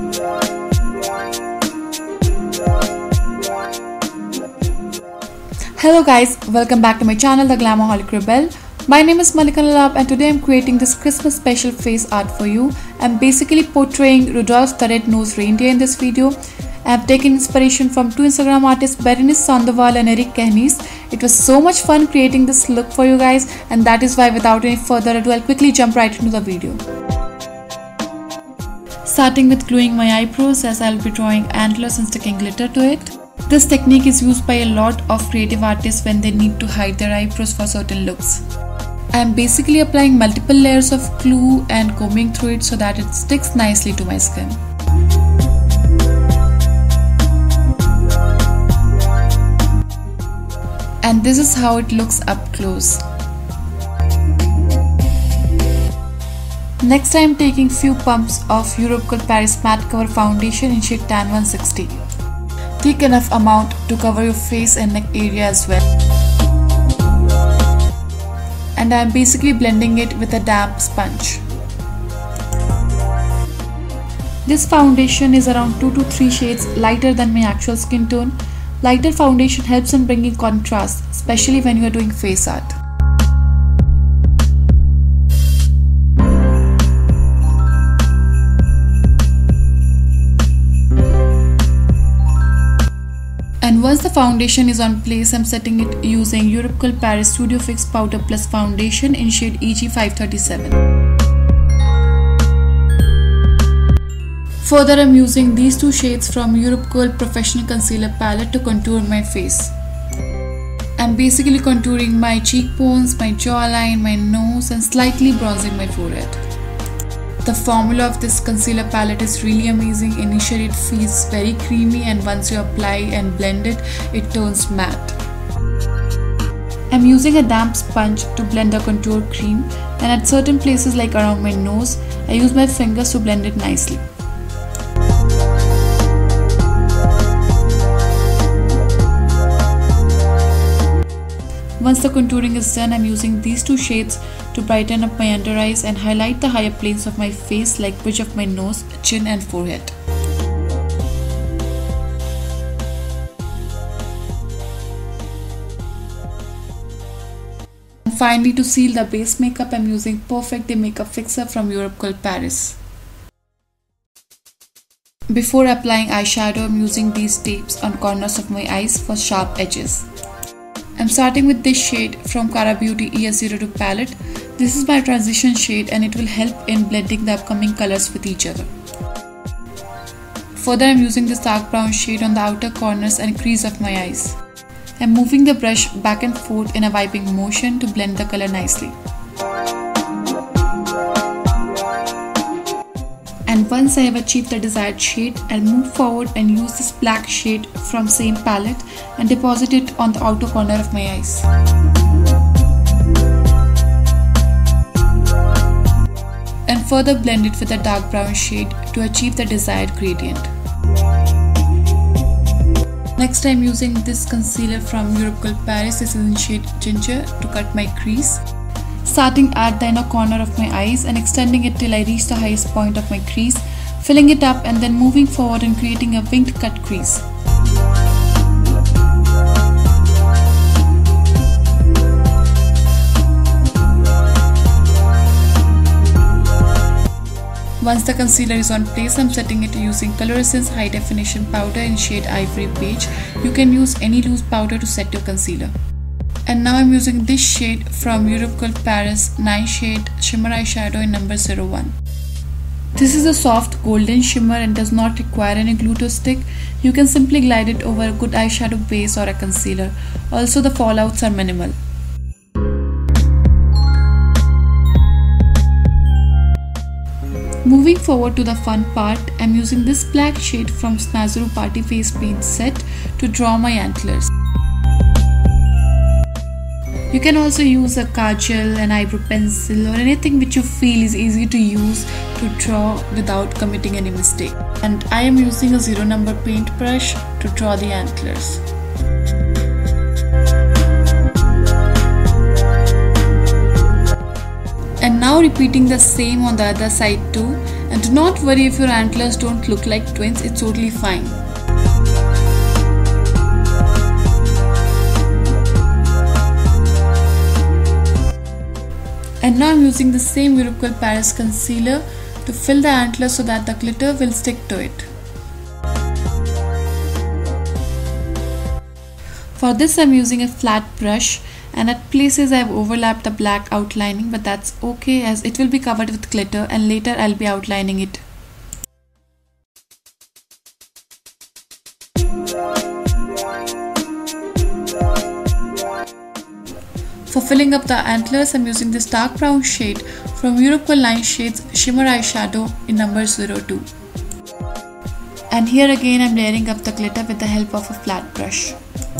Hello guys, welcome back to my channel, the Glamoholic Rebel. My name is Rudolf and today I'm creating this Christmas special face art for you. I'm basically portraying Rudolf the red-nosed reindeer in this video. I have taken inspiration from two Instagram artists, Berenice Sandoval and Eric Kehnis. It was so much fun creating this look for you guys, and that is why without any further ado, I'll quickly jump right into the video. Starting with gluing my eyebrows, as I'll be drawing antlers and sticking glitter to it. This technique is used by a lot of creative artists when they need to hide their eyebrows for certain looks. I am basically applying multiple layers of glue and combing through it so that it sticks nicely to my skin. And this is how it looks up close. Next I am taking few pumps of Europegirl Paris Matte Cover Foundation in shade Tan 160. Thick enough amount to cover your face and neck area as well. And I am basically blending it with a damp sponge. This foundation is around 2 to 3 shades lighter than my actual skin tone. Lighter foundation helps in bringing contrast, especially when you are doing face art. And once the foundation is on place, I'm setting it using Europegirl Paris Studio Fix Powder Plus Foundation in shade EG 537. Further, I'm using these two shades from Europegirl Professional Concealer Palette to contour my face. I'm basically contouring my cheekbones, my jawline, my nose, and slightly bronzing my forehead. The formula of this concealer palette is really amazing. Initially it feels very creamy, and once you apply and blend it, it turns matte. I'm using a damp sponge to blend the contour cream, and at certain places like around my nose, I use my fingers to blend it nicely. Once the contouring is done, I'm using these two shades to brighten up my under eyes and highlight the higher planes of my face like bridge of my nose, chin and forehead. And finally, to seal the base makeup, I'm using Perfect Day Makeup Fixer from Europegirl Paris. Before applying eyeshadow, I'm using these tapes on corners of my eyes for sharp edges. I'm starting with this shade from Cara Beauty ES02 palette. This is my transition shade and it will help in blending the upcoming colors with each other. Further, I'm using this dark brown shade on the outer corners and crease of my eyes. I'm moving the brush back and forth in a wiping motion to blend the color nicely. And once I have achieved the desired shade, I'll move forward and use this black shade from same palette and deposit it on the outer corner of my eyes. And further blend it with a dark brown shade to achieve the desired gradient. Next, I'm using this concealer from Europegirl Paris. This is in shade Ginger to cut my crease. Starting at the inner corner of my eyes and extending it till I reach the highest point of my crease, filling it up and then moving forward and creating a winged cut crease. Once the concealer is on place, I'm setting it using Color Essence High Definition Powder in shade Ivory Beige. You can use any loose powder to set your concealer. And now I'm using this shade from Europegirl Paris 9 Shade Shimmer Eyeshadow in number 01. This is a soft golden shimmer and does not require any glue to stick. You can simply glide it over a good eyeshadow base or a concealer. Also, the fallouts are minimal. Moving forward to the fun part, I'm using this black shade from Snazaroo Party Facepaint set to draw my antlers. You can also use a kajal, an eyebrow pencil or anything which you feel is easy to use to draw without committing any mistake. And I am using a 0 number paintbrush to draw the antlers. And now repeating the same on the other side too, and do not worry if your antlers don't look like twins, it's totally fine. And now I'm using the same Europegirl Paris concealer to fill the antlers so that the glitter will stick to it. For this I'm using a flat brush, and at places I've overlapped the black outlining, but that's okay as it will be covered with glitter and later I'll be outlining it. For filling up the antlers, I'm using this dark brown shade from Europegirl Line Shades Shimmer Eyeshadow in number 02. And here again I'm layering up the glitter with the help of a flat brush.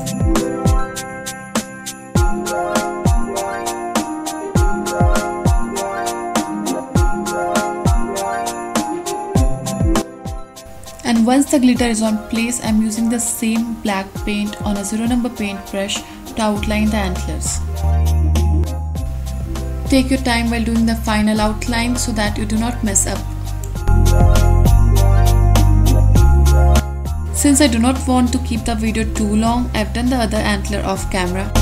And once the glitter is on place, I'm using the same black paint on a 0 number paint brush to outline the antlers. Take your time while doing the final outline so that you do not mess up. Since I do not want to keep the video too long, I've done the other antler off camera.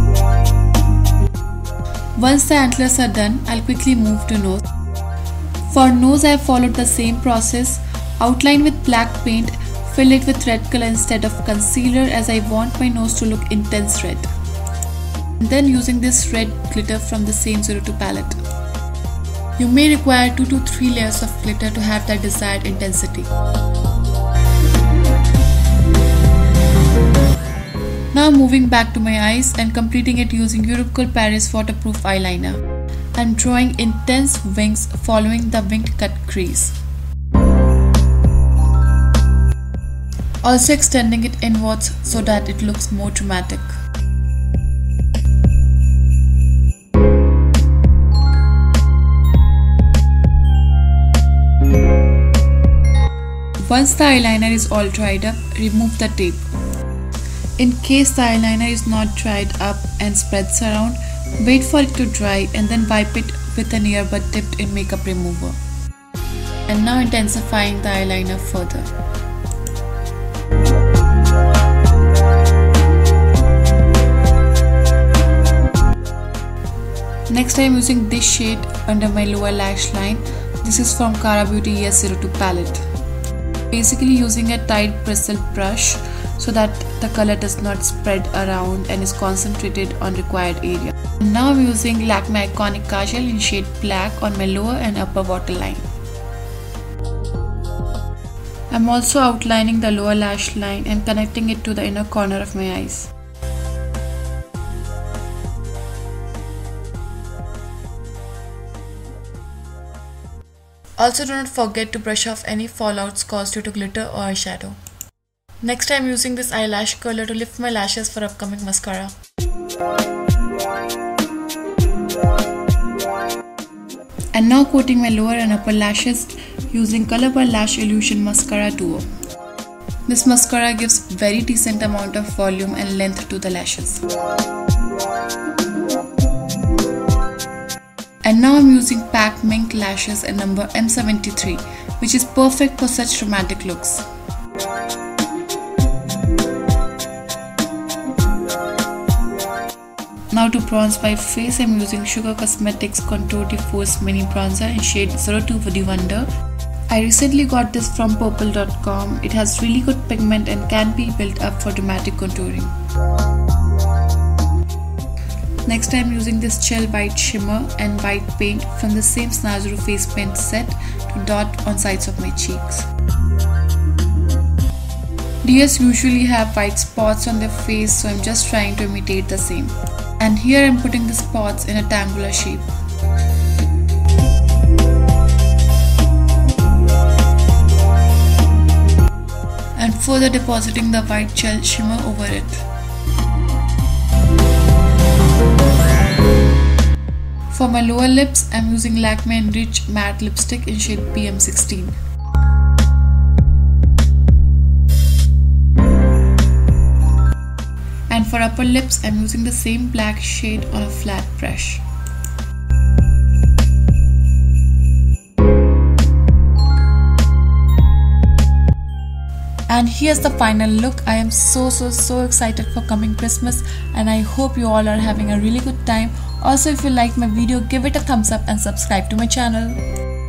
Once the antlers are done, I'll quickly move to nose. For nose, I have followed the same process. Outline with black paint, fill it with red color instead of concealer as I want my nose to look intense red. And then using this red glitter from the same 02 palette. You may require 2 to 3 layers of glitter to have that desired intensity. Now moving back to my eyes and completing it using Europegirl Paris waterproof eyeliner. I'm drawing intense wings following the wing cut crease. Also extending it inwards so that it looks more dramatic. Once the eyeliner is all dried up, remove the tape. In case the eyeliner is not dried up and spreads around, wait for it to dry and then wipe it with an earbud dipped in makeup remover. And now intensifying the eyeliner further. Next I am using this shade under my lower lash line. This is from Cara Beauty ES02 palette. Basically using a tight bristle brush so that the color does not spread around and is concentrated on required area. And now I'm using Lakme Iconic Kajal in shade black on my lower and upper waterline. I'm also outlining the lower lash line and connecting it to the inner corner of my eyes. Also do not forget to brush off any fallouts caused due to glitter or eyeshadow. Next I am using this eyelash curler to lift my lashes for upcoming mascara. And now coating my lower and upper lashes using Colorbar Lash Illusion Mascara Duo. This mascara gives very decent amount of volume and length to the lashes. And now I'm using Pack Mink lashes in number M73, which is perfect for such dramatic looks. Now to bronze my face, I'm using Sugar Cosmetics Contour de Force Mini Bronzer in shade 02 Woody Wonder. I recently got this from purple.com. It has really good pigment and can be built up for dramatic contouring. Next I am using this gel white shimmer and white paint from the same snazaroo face paint set to dot on sides of my cheeks. Deers usually have white spots on their face, so I'm just trying to imitate the same. And here I'm putting the spots in a triangular shape. And further depositing the white gel shimmer over it. For my lower lips, I'm using Lakme Enrich Matte Lipstick in shade PM16. And for upper lips, I'm using the same black shade on a flat brush. And here's the final look. I am so excited for coming Christmas, and I hope you all are having a really good time. Also, if you like my video, give it a thumbs up and subscribe to my channel.